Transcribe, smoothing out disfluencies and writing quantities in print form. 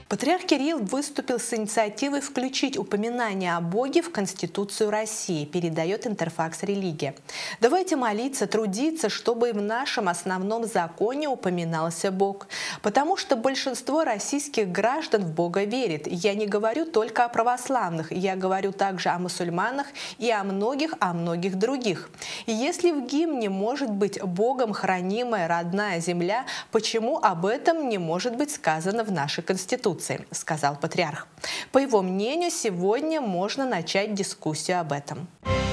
Патриарх Кирилл выступил с инициативой включить упоминание о Боге в Конституцию России, передает Интерфакс Религия. Давайте молиться, трудиться, чтобы и в нашем основном законе упоминался Бог. Потому что большинство российских граждан в Бога верит. Я не говорю только о православных, я говорю также о мусульманах и о многих других. И если в гимне может быть Богом хранимая родная земля, почему об этом не может быть сказано в нашей Конституции, сказал патриарх. По его мнению, сегодня можно начать дискуссию об этом.